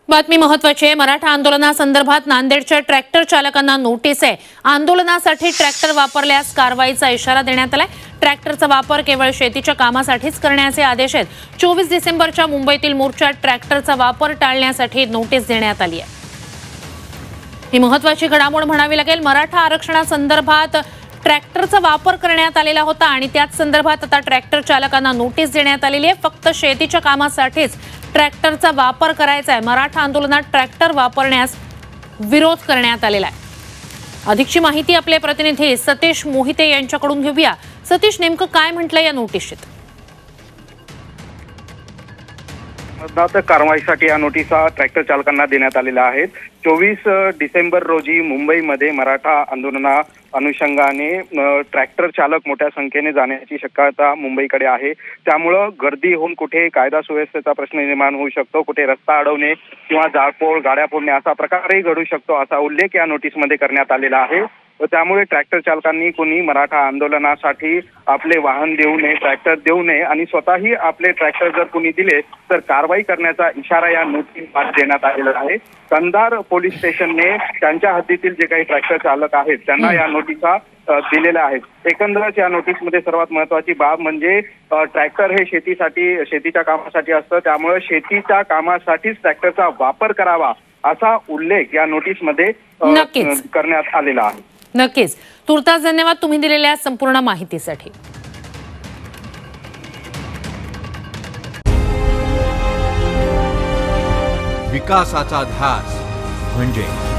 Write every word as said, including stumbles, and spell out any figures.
बातमी महत्त्वाची आहे। मराठा आंदोलनासंदर्भात नांदेडच्या ट्रॅक्टर चालकांना नोटीस आहे। आंदोलनासाठी ट्रॅक्टर वापरल्यास कारवाईचा इशारा देण्यात आलाय। ट्रॅक्टरचा वापर केवळ शेतीच्या कामासाठीच करण्याचे आदेश आहेत। चोवीस डिसेंबरच्या मुंबईतील मोर्चात ट्रॅक्टरचा वापर टाळण्यासाठी नोटीस देण्यात आली आहे। ही महत्त्वाची घडामोड म्हणावी लागेल। मराठा आरक्षणासंदर्भात ट्रॅक्टरचा वापर करण्यात आलेला होता आणि त्याच संदर्भात आता ट्रॅक्टर चालकांना नोटीस देण्यात आलेली आहे। फक्त शेतीच्या कामासाठीच ट्रॅक्टरचा वापर करायचा आहे। मराठा आंदोलनात ट्रॅक्टर वापरण्यास विरोध करण्यात आलेला आहे। अधिकची माहिती आपले प्रतिनिधी सतीश मोहिते यांच्याकडून घेऊया। सतीश, नेमकं काय म्हटलंय या नोटीशीत? कारवाईसाठी या नोटिसा ट्रॅक्टर चालकांना देण्यात आलेल्या आहेत। चोवीस डिसेंबर रोजी मुंबईमध्ये मराठा आंदोलना अनुषंगाने ट्रॅक्टर चालक मोठ्या संख्येने जाण्याची शक्यता मुंबईकडे आहे। त्यामुळे गर्दी होऊन कुठे कायदा सुव्यवस्थेचा प्रश्न निर्माण होऊ शकतो, कुठे रस्ता अडवणे किंवा जाळपोळ गाड्या फोडणे असा प्रकारही घडू शकतो, असा उल्लेख या नोटीसमध्ये करण्यात आलेला आहे। त्यामुळे ट्रॅक्टर चालकांनी कोणी मराठा आंदोलनासाठी आपले वाहन देऊ नये, ट्रॅक्टर देऊ नये आणि स्वतःही आपले ट्रॅक्टर जर कोणी दिले तर कारवाई करण्याचा इशारा या नोटीसमध्ये देण्यात आलेला आहे। कंधार पोलीस स्टेशनने त्यांच्या हद्दीतील जे काही ट्रॅक्टर चालक आहेत त्यांना या नोटिसा दिलेल्या आहेत। एकंदरच या नोटीसमध्ये सर्वात महत्त्वाची बाब म्हणजे ट्रॅक्टर हे शेतीसाठी शेतीच्या कामासाठी असतं, त्यामुळे शेतीच्या कामासाठीच ट्रॅक्टरचा वापर करावा असा उल्लेख या नोटीसमध्ये करण्यात आलेला आहे। नक्कीच। तुर्तास धन्यवाद तुम्ही दिलेल्या संपूर्ण माहितीसाठी। विकासाचा ध्यास म्हणजे